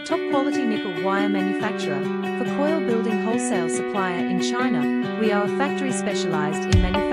top quality nickel wire manufacturer. For Coil Building Wholesale Supplier in China, we are a factory specialized in manufacturing